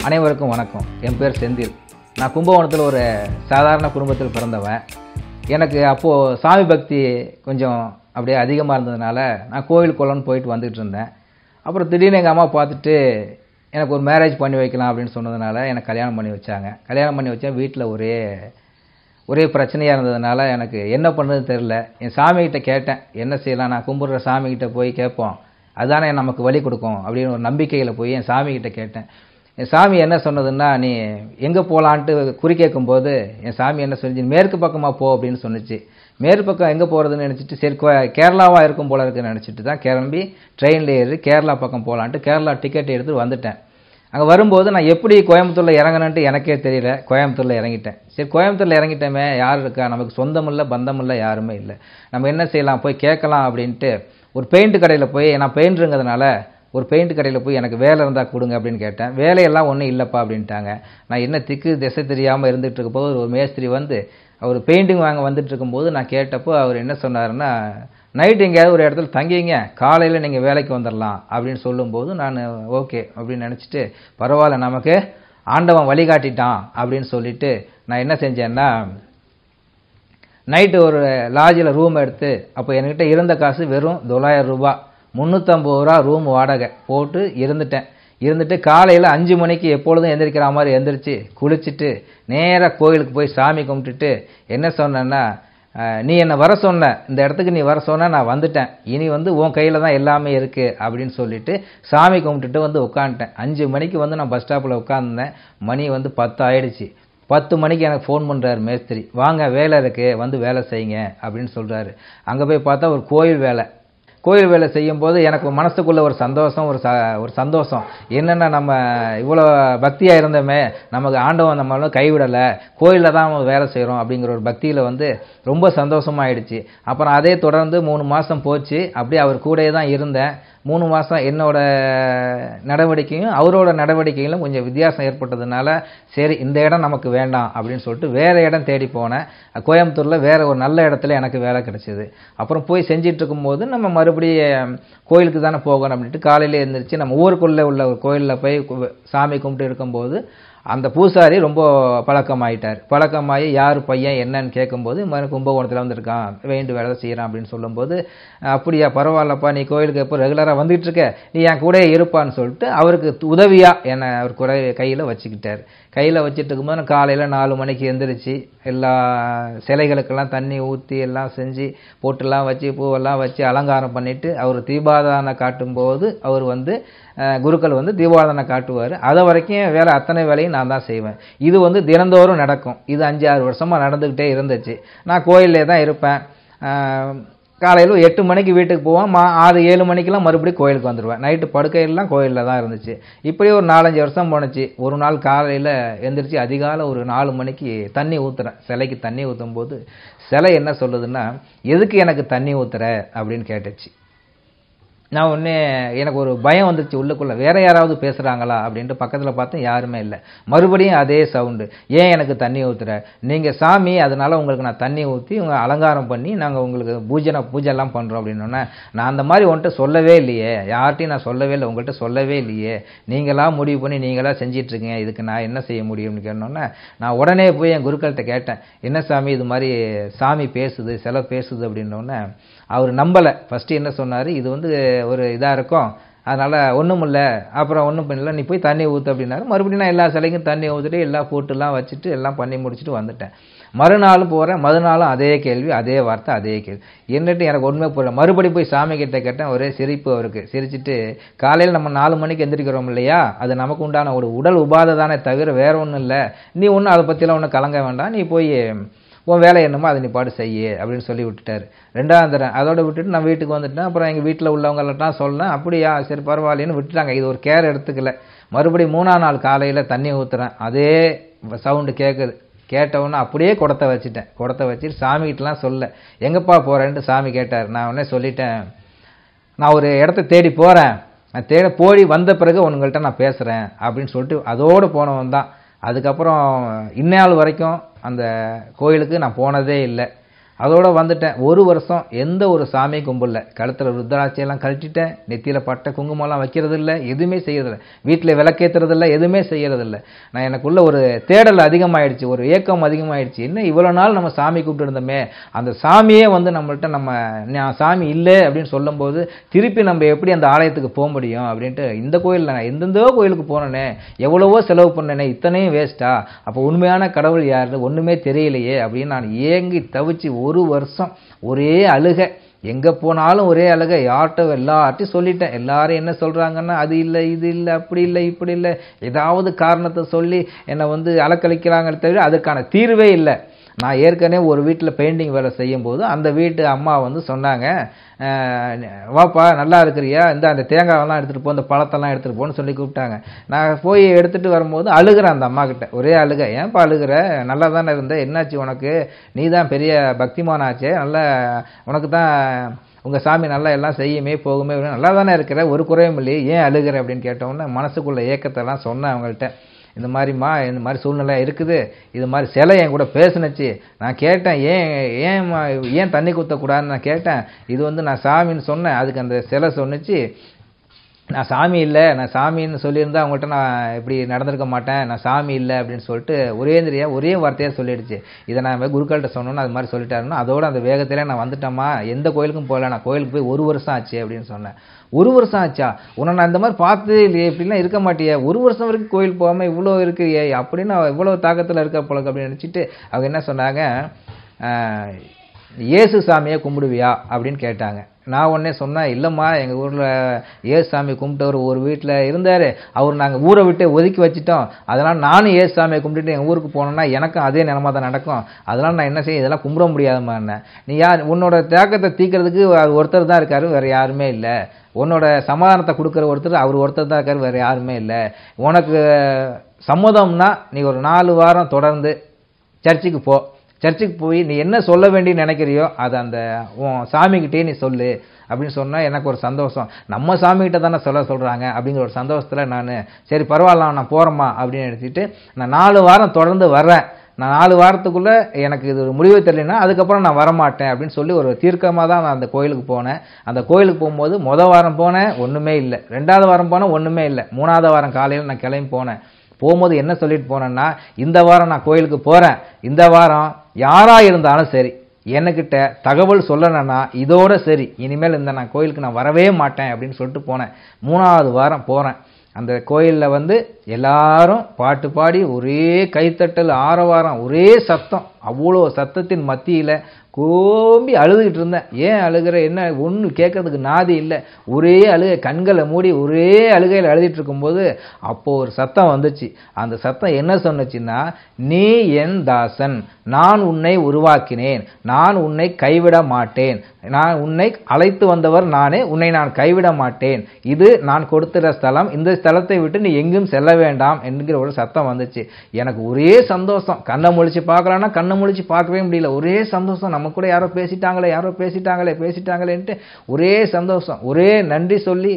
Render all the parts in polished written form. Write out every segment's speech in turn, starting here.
அனைவருக்கும் வணக்கம். என் பேர் செந்தில். நான் கும்பகோணத்தில் ஒரு சாதாரண குடும்பத்தில் பிறந்தவன். எனக்கு அப்போது சாமி பக்தி கொஞ்சம் அப்படியே அதிகமாக இருந்ததுனால நான் கோவில் குளம்னு போயிட்டு வந்துட்டு இருந்தேன். அப்புறம் திடீர்னு எங்கள் அம்மா பார்த்துட்டு எனக்கு ஒரு மேரேஜ் பண்ணி வைக்கலாம் அப்படின்னு சொன்னதுனால எனக்கு கல்யாணம் பண்ணி வச்சாங்க. கல்யாணம் பண்ணி வச்சா வீட்டில் ஒரே பிரச்சனையாக இருந்ததுனால எனக்கு என்ன பண்ணுறதுன்னு தெரில. என் சாமிகிட்ட கேட்டேன், என்ன செய்யலாம், நான் கும்பிட்ற சாமிகிட்ட போய் கேட்போம், அதுதானே நமக்கு வழி கொடுக்கும் அப்படின்னு ஒரு நம்பிக்கையில் போய் என் சாமிகிட்ட கேட்டேன். என் சாமி என்ன சொன்னதுன்னா, நீ எங்கே போகலான்ட்டு குறி கேட்கும்போது என் சாமி என்ன சொல்லிச்சு, மேற்கு பக்கமாக போ அப்படின்னு சொன்னிச்சு. மேற்கு பக்கம் எங்கே போகிறதுன்னு நினச்சிட்டு சரி கேரளாவாக இருக்கும் போல இருக்குன்னு நினச்சிட்டு தான் கிளம்பி ட்ரெயினில் ஏறி கேரளா பக்கம் போகலான்ட்டு கேரளா டிக்கெட் எடுத்து வந்துட்டேன். அங்கே வரும்போது நான் எப்படி கோயம்புத்தூரில் இறங்கணுன்ட்டு எனக்கே தெரியல. கோயம்புத்தூரில் இறங்கிட்டேன். சரி கோயம்புத்தூரில் இறங்கிட்டோமே, யார் இருக்கா, நமக்கு சொந்தம் இல்லை பந்தம் இல்லை யாருமே இல்லை, நம்ம என்ன செய்யலாம், போய் கேட்கலாம் அப்படின்ட்டு ஒரு பெயிண்ட் கடையில் போய், நான் பெயிண்ட்டுங்கிறதுனால ஒரு பெயிண்ட் கடையில் போய் எனக்கு வேலை இருந்தால் கொடுங்க அப்படின்னு கேட்டேன். வேலையெல்லாம் ஒன்றும் இல்லைப்பா அப்படின்ட்டாங்க. நான் என்ன திக்கு திசை தெரியாமல் இருந்துகிட்டு இருக்கும்போது ஒரு மேஸ்திரி வந்து அவர் பெயிண்டிங் வாங்க வந்துட்டு இருக்கும்போது நான் கேட்டப்போ அவர் என்ன சொன்னாருன்னா, நைட்டு எங்கேயாவது ஒரு இடத்துல தங்கிங்க, காலையில் நீங்கள் வேலைக்கு வந்துடலாம் அப்படின்னு சொல்லும்போது நான் ஓகே அப்படின்னு நினச்சிட்டு, பரவாயில்ல நமக்கு ஆண்டவன் வழிகாட்டிட்டான் அப்படின்னு சொல்லிட்டு நான் என்ன செஞ்சேன்னா, நைட்டு ஒரு லாட்ஜில் ரூம் எடுத்து, அப்போ என்கிட்ட இருந்த காசு வெறும் 900 ரூபா, 350 ரூபா ரூம் வாடகை போட்டு இருந்துட்டு காலையில் 5 மணிக்கு எப்பொழுதும் எந்திரிக்கிற மாதிரி எந்திரிச்சு குளிச்சுட்டு நேராக கோயிலுக்கு போய் சாமி கும்பிட்டுட்டு என்ன சொன்னேன்னா, நீ என்னை வர சொன்ன, இந்த இடத்துக்கு நீ வர சொன்ன, நான் வந்துட்டேன், இனி உன் கையில் தான் எல்லாமே இருக்குது அப்படின்னு சொல்லிட்டு சாமி கும்பிட்டுட்டு உட்காந்துட்டேன். 5 மணிக்கு நான் பஸ் ஸ்டாப்பில் உட்காந்துருந்தேன். மணி 10 ஆயிடுச்சு. 10 மணிக்கு எனக்கு ஃபோன் பண்ணுறாரு மேஸ்திரி, வாங்க வேலை இருக்குது வேலை செய்யுங்க அப்படின்னு சொல்கிறாரு. அங்கே போய் பார்த்தா ஒரு கோயில் வேலை செய்யும்போது எனக்கு மனசுக்குள்ள ஒரு சந்தோஷம் என்னென்னா, நம்ம இவ்வளோ பக்தியாக இருந்தோமே, நமக்கு ஆண்டவன் நம்மளும் கைவிடலை, கோயிலில் தான் நம்ம வேலை செய்கிறோம் அப்படிங்கிற ஒரு பக்தியில் ரொம்ப சந்தோஷமாயிடுச்சு. அப்புறம் அதே தொடர்ந்து 3 மாதம் போச்சு. அப்படியே அவர் கூடயே தான் இருந்தேன். 3 மாதம் என்னோட நடவடிக்கையும் அவரோட நடவடிக்கைகளும் கொஞ்சம் வித்தியாசம் ஏற்பட்டதுனால சரி இந்த இடம் நமக்கு வேண்டாம் அப்படின்னு சொல்லிட்டு வேறு இடம் தேடி போனேன். கோயம்புத்தூரில் வேறு ஒரு நல்ல இடத்துல எனக்கு வேலை கிடச்சிது. அப்புறம் போய் செஞ்சிட்டு இருக்கும்போது நம்ம மறுபடியும் கோயிலுக்கு தானே போகணும் அப்படின்ட்டு காலையில் எழுந்திரிச்சு நம்ம ஊருக்குள்ளே உள்ள ஒரு கோயிலில் போய் சாமி கும்பிட்டு இருக்கும்போது அந்த பூசாரி ரொம்ப பழக்கமாகி யார் பையன் என்னன்னு கேட்கும்போது, கும்பகோணத்தில் வந்திருக்கான், வேண்டு வேலை செய்கிறான் அப்படின்னு சொல்லும்போது, அப்படியா பரவாயில்லப்பா, நீ கோயிலுக்கு எப்போ ரெகுலராக வந்துட்டு இருக்க, நீ என் கூட இருப்பான்னு சொல்லிட்டு அவருக்கு உதவியாக என்னை அவர் கையில் வச்சுக்கிட்டார். கையில் வச்சுட்டு இருக்கும்போது நான் காலையில் 4 மணிக்கு எந்திரிச்சு எல்லா சிலைகளுக்கெல்லாம் தண்ணி ஊற்றி எல்லாம் செஞ்சு போட்டுலாம் வச்சு பூவெல்லாம் வச்சு அலங்காரம் பண்ணிவிட்டு அவர் தீபாராதனை காட்டும்போது அவர் குருக்கள் தீபாராதனை காட்டுவார். அதை வரைக்கும் வேலை அத்தனை வேலையும் நான் தான் செய்வேன். இது தினந்தோறும் நடக்கும். இது 5-6 வருஷமாக நடந்துக்கிட்டே இருந்துச்சு. நான் கோயிலே தான் இருப்பேன். காலையில் 8 மணிக்கு வீட்டுக்கு போவேன். 6-7 மணிக்கெலாம் மறுபடியும் கோயிலுக்கு வந்துடுவேன். நைட்டு படுக்கையெல்லாம் கோயிலில் தான் இருந்துச்சு. இப்படியே ஒரு 4-5 வருஷம் போணுச்சு. ஒரு நாள் காலையில் எந்திரிச்சு அதிகாலை ஒரு 4 மணிக்கு தண்ணி ஊற்றுறேன். சிலைக்கு தண்ணி ஊற்றும் போது சிலை என்ன சொல்லுதுன்னா, எதுக்கு எனக்கு தண்ணி ஊற்றுற அப்படின்னு கேட்டுச்சு. நான் எனக்கு ஒரு பயம் வந்துச்சு உள்ளுக்குள்ளே, வேறு யாராவது பேசுகிறாங்களா அப்படின்ட்டு பக்கத்தில் பார்த்தேன், யாருமே இல்லை. மறுபடியும் அதே சவுண்டு, ஏன் எனக்கு தண்ணி ஊற்றுற, நீங்கள் சாமி அதனால் உங்களுக்கு நான் தண்ணி ஊற்றி உங்கள் அலங்காரம் பண்ணி நாங்கள் உங்களுக்கு பூஜைலாம் பண்ணுறோம் அப்படின்னோன்னே, நான் அந்த மாதிரி உன்கிட்ட சொல்லவே இல்லையே, யார்கிட்டையும் நான் சொல்லவே இல்லை, உங்கள்கிட்ட சொல்லவே இல்லையே, நீங்களாக முடிவு பண்ணி நீங்களாக செஞ்சிட்ருக்கீங்க, இதுக்கு நான் என்ன செய்ய முடியும்னு கேட்டோன்னே நான் உடனே போய் என் குருக்கள்கிட்ட கேட்டேன், என்ன சாமி இது மாதிரி சாமி பேசுது, சிலை பேசுது அப்படின்னோடனே அவர் நம்பலை. ஃபஸ்ட்டு என்ன சொன்னார், இது ஒரு இதாக இருக்கும், அதனால் ஒன்றும் இல்லை, அப்புறம் ஒன்றும் பண்ணல, நீ போய் தண்ணி ஊற்று அப்படின்னாரு. மறுபடியும் நான் எல்லா சிலைக்கும் தண்ணி ஊற்றிட்டு எல்லாம் போட்டுலாம் வச்சுட்டு எல்லாம் பண்ணி முடிச்சுட்டு வந்துட்டேன். மறுநாளும் போகிறேன். மறுநாளும் அதே கேள்வி, அதே வார்த்தை, அதே கேள்வி. என்னட்டு எனக்கு ஒன்றுமே போடல. மறுபடியும் போய் சாமி கிட்ட கேட்டேன். ஒரே சிரிப்பு அவருக்கு. சிரிச்சுட்டு, காலையில் நம்ம 4 மணிக்கு எந்திரிக்கிறோம் இல்லையா, அது நமக்கு உண்டான ஒரு உடல் உபாதை தானே தவிர வேற ஒன்றும் இல்லை, நீ ஒன்றும் அதை பற்றிலாம் ஒன்றும் கலங்க வேண்டாம், நீ போய் உன் வேலை என்னமோ அதை நீ பாடு செய்ய அப்படின்னு சொல்லி விட்டுட்டார். 2ஆம் தரம் அதோட விட்டுட்டு நான் வீட்டுக்கு வந்துட்டேன். அப்புறம் எங்கள் வீட்டில் உள்ளவங்கள்ட்டாம் சொன்னேன். அப்படியா சரி பரவாயில்லன்னு விட்டுட்டாங்க. இது ஒரு கேர் எடுத்துக்கல. மறுபடியும் 3ஆம் நாள் காலையில் தண்ணி ஊற்றுறேன். அதே சவுண்டு கேட்குது. கேட்டவுடனே அப்படியே குடத்தை வச்சுட்டு சாமிகிட்டலாம் சொல்ல, எங்கப்பா போகிறேன்ட்டு சாமி கேட்டார். நான் உடனே சொல்லிட்டேன், நான் ஒரு இடத்த தேடி போகிறேன், நான் போய் வந்த பிறகு உங்கள்கிட்ட நான் பேசுகிறேன் அப்படின்னு சொல்லிட்டு அதோடு போனவன் தான். அதுக்கப்புறம் இந்நாள் வரைக்கும் அந்த கோயிலுக்கு நான் போனதே இல்லை. அதோட வந்துட்டேன். ஒரு வருஷம் எந்த ஒரு சாமியும் கும்பிடல. கழுத்தில் ருத்ராட்சியெல்லாம் கழட்டிட்டேன். நெத்தியில் பட்டை குங்குமம்லாம் வைக்கிறதில்ல, எதுவுமே செய்யறதில்ல. வீட்டில் விளக்கேற்றுறதில்ல, எதுவுமே செய்யறதில்ல. நான் எனக்குள்ள ஒரு தேடல் அதிகமாகிடுச்சு, ஒரு ஏக்கம் அதிகமாகிடுச்சு. என்ன இவ்வளோ நாள் நம்ம சாமி கூப்பிட்டு இருந்தோமே, அந்த சாமியே வந்து நம்மள்கிட்ட நான் சாமி இல்லை அப்படின்னு சொல்லும்போது திருப்பி நம்ம எப்படி அந்த ஆலயத்துக்கு போக முடியும் அப்படின்ட்டு இந்த கோயிலில் நான் எந்தெந்தோ கோயிலுக்கு போனேனே, எவ்வளவோ செலவு பண்ணேனே, இத்தனையும் வேஸ்ட்டா, அப்போ உண்மையான கடவுள் யாருன்னு ஒன்றுமே தெரியலையே அப்படின்னு நான் ஏங்கி தவிச்சு ஒரு வருஷம் ஒரே அழுகை. எங்கே போனாலும் ஒரே அழுகை. எல்லார்ட்டையும் சொல்லிட்டேன். எல்லாரும் என்ன சொல்கிறாங்கன்னா, அது இல்லை, இது இல்லை, அப்படி இல்லை, இப்படி இல்லை, ஏதாவது காரணத்தை சொல்லி என்னை வந்து அலக்கழிக்கிறாங்களே தவிர அதுக்கான தீர்வே இல்லை. நான் ஏற்கனவே ஒரு வீட்டில் பெயிண்டிங் வேலை செய்யும்போது அந்த வீட்டு அம்மா வந்து சொன்னாங்க, வாப்பா நல்லா இருக்கிறியா, அந்த தேங்காயெல்லாம் எடுத்துகிட்டு போ, இந்த பழத்தெல்லாம் எடுத்துகிட்டு போன்னு சொல்லி கூப்பிட்டாங்க. நான் போய் எடுத்துகிட்டு வரும்போது அழுகிறேன் அந்த அம்மா கிட்ட, ஒரே அழுக. ஏன்ப்பா அழுகிற, நல்லா தானே இருந்த, என்னாச்சு உனக்கு, நீ தான் பெரிய பக்திமானாச்சே, நல்லா உனக்கு தான் உங்கள் சாமி நல்லா எல்லாம் செய்யுமே போகுமே, நல்லா தானே இருக்கிற, ஒரு குறையும் இல்லையே, ஏன் அழுகிற அப்படின்னு கேட்டோன்னே மனசுக்குள்ள ஏக்கத்தெல்லாம் சொன்னேன் அவங்கள்ட்ட. இந்த மாதிரி சூழ்நிலை இருக்குது, இது மாதிரி சிலை என் கூட பேசுனுச்சு. நான் கேட்டேன், ஏன் தண்ணி குத்தக்கூடாதுன்னு நான் கேட்டேன். இது வந்து நான் சாமின்னு சொன்னேன். அதுக்கு அந்த சிலை சொன்னிச்சு, நான் சாமி இல்லை, நான் சாமின்னு சொல்லியிருந்தா அவங்கள்ட்ட நான் இப்படி நடந்திருக்க மாட்டேன், நான் சாமி இல்லை அப்படின்னு சொல்லிட்டு ஒரே வார்த்தையாக சொல்லிடுச்சு. இதை நான் குருக்கள்கிட்ட சொன்னோன்னு அது மாதிரி சொல்லிட்டாருன்னா அதோட அந்த வேகத்திலே நான் வந்துட்டேம்மா, எந்த கோயிலுக்கும் போகல, நான் கோயிலுக்கு போய் ஒரு வருஷம் ஆச்சு அப்படின்னு சொன்னேன். ஒரு வருஷம் ஆச்சா, உன்னை நான் இந்த மாதிரி பார்த்து இல்லையே, இப்படிலாம் இருக்க மாட்டியே, ஒரு வருஷம் வரைக்கும் கோயில் போகாமல் இவ்வளோ இருக்கிறியே அப்படின்னு இவ்வளோ தாக்கத்தில் இருக்க போலக்கு அப்படின்னு நினச்சிட்டு அவங்க என்ன சொன்னாங்க, இயேசு சாமியை கும்பிடுவியா அப்படின்னு கேட்டாங்க. நான் உடனே சொன்னேன், இல்லைம்மா, எங்கள் ஊரில் ஏசு சாமி கும்பிட்டவர் ஒரு வீட்டில் இருந்தார், அவர் நாங்கள் ஊரை விட்டு ஒதுக்கி வச்சுட்டோம், அதனால் நானும் ஏசு சாமியை கும்பிட்டுட்டு எங்கள் ஊருக்கு போனோன்னா எனக்கும் அதே நிலமா தான் நடக்கும், அதனால் நான் என்ன செய்ய, இதெல்லாம் கும்பிட முடியாதுமா. என்ன நீ யார், உன்னோட தேக்கத்தை தீக்கிறதுக்கு ஒருத்தர் தான் இருக்காரு, வேறு யாருமே இல்லை, உன்னோட சமாதானத்தை கொடுக்குற அவர் ஒருத்தர் தான் இருக்காரு, வேறு யாருமே இல்லை, உனக்கு சம்மதம்னா நீ ஒரு 4 வாரம் தொடர்ந்து சர்ச்சுக்கு போய் நீ என்ன சொல்ல வேண்டி நினைக்கிறியோ அதை அந்த சாமிக்கிட்டே நீ சொல்லு அப்படின்னு சொன்னால் எனக்கு ஒரு சந்தோஷம். நம்ம சாமிகிட்ட தானே சொல்கிறாங்க அப்படிங்கிற ஒரு சந்தோஷத்தில் நான் சரி பரவாயில்ல நான் போகிறேம்மா அப்படின்னு எடுத்துட்டு நான் 4 வாரம் தொடர்ந்து வர்றேன். நான் 4 வாரத்துக்குள்ளே எனக்கு இது ஒரு முடிவு தெரியலனா அதுக்கப்புறம் நான் வரமாட்டேன் அப்படின்னு சொல்லி ஒரு தீர்க்கமாக தான் நான் அந்த கோயிலுக்கு போனேன். அந்த கோயிலுக்கு போகும்போது மொதல் வாரம் போனேன், ஒன்றுமே இல்லை. 2வது வாரம் போனேன், ஒன்றுமே இல்லை. 3வது வாரம் காலையில் நான் கிளம்பி போனேன். போகும்போது என்ன சொல்லிட்டு போனேன்னா, இந்த வாரம் நான் கோயிலுக்கு போகிறேன், இந்த வாரம் யாராக இருந்தாலும் சரி என்கிட்ட தகவல் சொல்லணும்னா இதோட சரி, இனிமேல் நான் கோயிலுக்கு நான் வரவே மாட்டேன் அப்படின்னு சொல்லிட்டு போனேன். 3வது வாரம் போகிறேன். அந்த கோயிலில் வந்து எல்லாரும் பாட்டு பாடி ஒரே கைத்தட்டல் ஆரவாரம், ஒரே சத்தம். அவ்வளோ சத்தத்தின் மத்தியில் கோம்பி அழுதுகிட்டு இருந்தேன். ஏன் அழுகிற, என்ன ஒன்று கேட்கறதுக்கு நாதி இல்லை, ஒரே அழுகை, கண்களை மூடி ஒரே அழுகையில் அழுதிட்டு இருக்கும்போது அப்போது ஒரு சத்தம் வந்துச்சு. அந்த சத்தம் என்ன சொன்னுச்சுன்னா, நீ என் தாசன், நான் உன்னை உருவாக்கினேன், நான் உன்னை கைவிட மாட்டேன், நான் உன்னை அழைத்து வந்தவர் நானே, உன்னை நான் கைவிட மாட்டேன், இது நான் கொடுத்துற ஸ்தலம், இந்த ஸ்தலத்தை விட்டு நீ எங்கும் செல்ல வேண்டாம் என்கிற ஒரு சத்தம் வந்துச்சு. எனக்கு ஒரே சந்தோஷம். கண்ணை முழிச்சு பார்க்கலான்னா கண்ணை முழிச்சு பார்க்கவே முடியல. ஒரே சந்தோஷம். நம்ம கூட யாரோ பேசிட்டாங்களேன்ட்டு ஒரே சந்தோஷம். ஒரே நன்றி சொல்லி,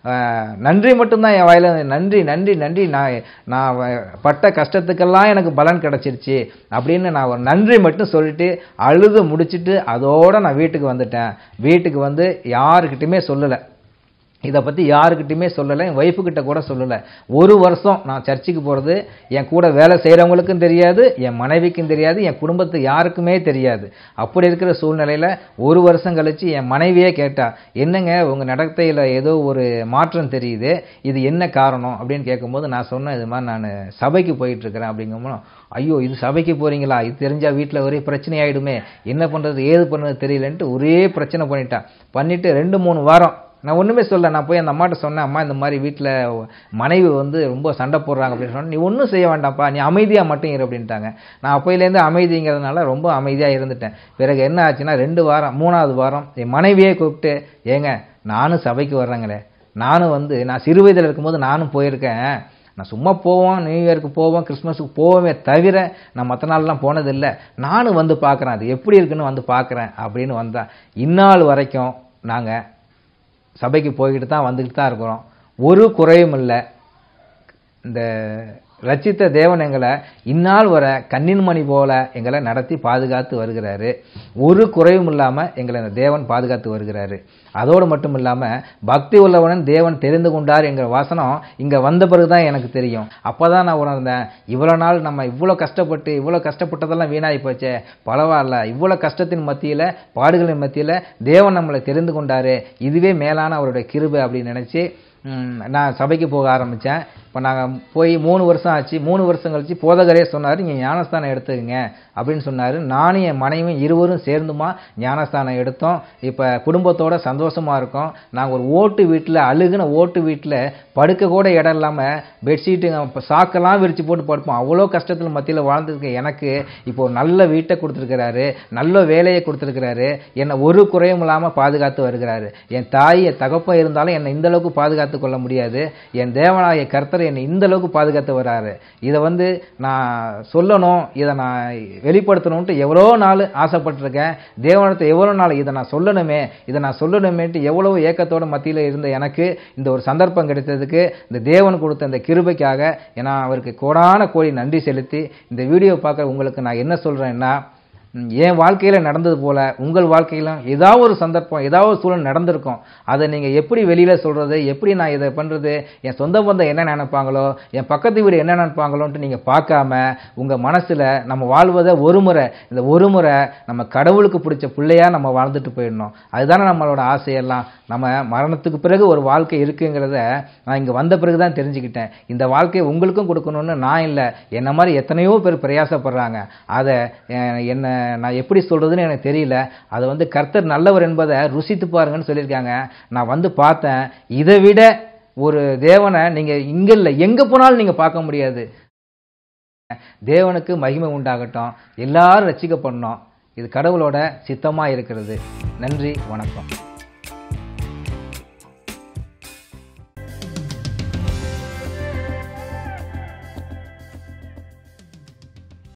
நன்றி மட்டும்தான் என் வாயில, நன்றி நன்றி நன்றி, நான் பட்ட கஷ்டத்துக்கெல்லாம் எனக்கு பலன் கிடைச்சிருச்சு அப்படின்னு நான் ஒரு நன்றி மட்டும் சொல்லிட்டு அழுது முடிச்சுட்டு அதோட நான் வீட்டுக்கு வந்துட்டேன். வீட்டுக்கு வந்து யாருக்கிட்டையுமே சொல்லலை, இதை பற்றி யாருக்கிட்டையுமே சொல்லலை, என் ஒய்ஃபுக்கிட்ட கூட சொல்லலை. ஒரு வருஷம் நான் சர்ச்சுக்கு போகிறது என் கூட வேலை செய்கிறவங்களுக்கும் தெரியாது, என் மனைவிக்கும் தெரியாது, என் குடும்பத்துக்கு யாருக்குமே தெரியாது. அப்படி இருக்கிற சூழ்நிலையில் ஒரு வருஷம் கழித்து என் மனைவியே கேட்டா, என்னங்க உங்கள் நடத்தையில் ஏதோ ஒரு மாற்றம் தெரியுது, இது என்ன காரணம் அப்படின்னு கேட்கும்போது நான் சொன்னேன், இது மாதிரி நான் சபைக்கு போயிட்டுருக்கிறேன் அப்படிங்கும்போது, ஐயோ இது சபைக்கு போகிறீங்களா, இது தெரிஞ்சால் வீட்டில் ஒரே பிரச்சனை ஆகிடுமே, என்ன பண்ணுறது ஏது பண்ணுறது தெரியலன்ட்டு ஒரே பிரச்சனை பண்ணிவிட்டு 2-3 வாரம் நான் ஒன்றுமே சொல்ல. நான் போய் அந்த அம்மாட்ட சொன்னேன், அம்மா இந்த மாதிரி வீட்டில் மனைவி வந்து ரொம்ப சண்டை போடுறாங்க அப்படின்னு சொன்னேன். நீ ஒன்றும் செய்ய வேண்டாம்ப்பா, நீ அமைதியாக மட்டும் இரு அப்படின்ட்டாங்க. நான் அப்போயிலேருந்து அமைதிங்கிறதுனால ரொம்ப அமைதியாக இருந்துட்டேன். பிறகு என்ன ஆச்சுன்னா 2 வாரம் 3வது வாரம் என் மனைவியே கூப்பிட்டு, ஏங்க நானும் சபைக்கு வர்றேங்களே, நான் சிறு வயதில் இருக்கும்போது நானும் போயிருக்கேன், நான் சும்மா போவோம், நியூ இயருக்கு போவோம், கிறிஸ்மஸுக்கு போவோமே தவிர நான் மற்ற நாள்லாம் போனதில்லை, நானும் வந்து பார்க்குறேன், அது எப்படி இருக்குன்னு வந்து பார்க்குறேன் அப்படின்னு வந்தேன். இந்நாள் வரைக்கும் நாங்கள் சபைக்கு போய்கிட்டு தான் வந்துக்கிட்டு தான் இருக்கிறோம். ஒரு குறையும் இல்லை. இந்த ரட்சித்த தேவன் எங்களை இந்நாள் வர கண்ணின் மணி போல எங்களை நடத்தி பாதுகாத்து வருகிறாரு. ஒரு குறைவும் இல்லாமல் எங்களை இந்த தேவன் பாதுகாத்து வருகிறாரு. அதோடு மட்டும் இல்லாமல் பக்தி உள்ளவனும் தேவன் தெரிந்து கொண்டார் என்கிற வாசனம் இங்கே வந்த பிறகு தான் எனக்கு தெரியும். அப்போ தான் நான் உணர்ந்தேன், இவ்வளோ நாள் நம்ம இவ்வளோ கஷ்டப்பட்டதெல்லாம் வீணாகி போச்சே, பரவாயில்ல, இவ்வளோ கஷ்டத்தின் மத்தியில் பாடுகளின் மத்தியில் தேவன் நம்மளை தெரிந்து கொண்டாரு, இதுவே மேலான அவருடைய கிருபை அப்படின்னு நினச்சி நான் சபைக்கு போக ஆரம்பித்தேன். இப்போ நாங்கள் போய் 3 வருஷம் ஆச்சு. 3 வருஷம் கழிச்சு போதகரே சொன்னார், நீங்கள் ஞானஸ்தானம் எடுத்துக்கங்க அப்படின்னு சொன்னார். நானும் என் மனைவியும் இருவரும் சேர்ந்துமா ஞானஸ்தானம் எடுத்தோம். இப்போ குடும்பத்தோட சந்தோஷமாக இருக்கோம். நாங்கள் ஒரு ஓட்டு வீட்டில், அழுகுன ஓட்டு வீட்டில் படுக்க கூட இடம் இல்லாமல் பெட்ஷீட்டு சாக்கெல்லாம் விரித்து போட்டு படுப்போம். அவ்வளோ கஷ்டத்தில் மத்தியில் வாழ்ந்துருக்க எனக்கு இப்போ நல்ல வீட்டை கொடுத்துருக்கிறாரு, நல்ல வேலையை கொடுத்துருக்கிறாரு, என்னை ஒரு குறையும் இல்லாமல் பாதுகாத்து வருகிறாரு. என் தாய் என் தகப்பம் இருந்தாலும் என்னை இந்தளவுக்கு பாதுகாத்து கொள்ள முடியாது. என் தேவனாகிய கர்த்தர் என்னை இந்த அளவுக்கு பாதுகாத்து வராரு. இதை நான் சொல்லணும், இதை நான் வெளிப்படுத்தணும்ட்டு எவ்வளோ நாள் ஆசைப்பட்டிருக்கேன். தேவனத்தை எவ்வளோ நாள் இதை நான் சொல்லணுமேன்ட்டு எவ்வளோ ஏக்கத்தோட மத்தியில் இருந்த எனக்கு இந்த ஒரு சந்தர்ப்பம் கிடைத்ததுக்கு இந்த தேவன் கொடுத்த இந்த கிருபைக்காக நான் அவருக்கு கோடான கோடி நன்றி செலுத்தி இந்த வீடியோ பார்க்குற உங்களுக்கு நான் என்ன சொல்கிறேன்னா, என் வாழ்க்கையில் நடந்தது போல் உங்கள் வாழ்க்கையிலும் ஏதாவது ஒரு சந்தர்ப்பம், ஏதாவது ஒரு சூழல் நடந்திருக்கும். அதை நீங்கள் எப்படி வெளியில் சொல்கிறது, எப்படி நான் இதை பண்ணுறது, என் சொந்த பந்தம் என்ன நினைப்பாங்களோ, என் பக்கத்து வீடு என்ன நினைப்பாங்களோன்ட்டு நீங்கள் பார்க்காம உங்கள் மனசில் நம்ம வாழ்வதை இந்த ஒரு முறை நம்ம கடவுளுக்கு பிடிச்ச பிள்ளையாக நம்ம வாழ்ந்துட்டு போயிடணும். அதுதானே நம்மளோட ஆசையெல்லாம். நம்ம மரணத்துக்கு பிறகு ஒரு வாழ்க்கை இருக்குங்கிறத நான் இங்கே வந்த பிறகு தான் தெரிஞ்சுக்கிட்டேன். இந்த வாழ்க்கையை உங்களுக்கும் கொடுக்கணும்னு நான் இல்லை, என்ன மாதிரி எத்தனையோ பேர் பிரயாசப்படுறாங்க. அதை நான் எப்படி சொல்கிறதுன்னு எனக்கு தெரியல. அதை கர்த்தர் நல்லவர் என்பதை ருசித்து பாருங்கன்னு சொல்லியிருக்காங்க. நான் பார்த்தேன், இதை விட ஒரு தேவனை நீங்கள் இங்கே இல்லை, எங்கே போனாலும் நீங்கள் பார்க்க முடியாது. தேவனுக்கு மகிமை உண்டாகட்டும், எல்லாரும் ரட்சிக்கப்படணும். இது கடவுளோட சித்தமாக இருக்கிறது. நன்றி, வணக்கம்.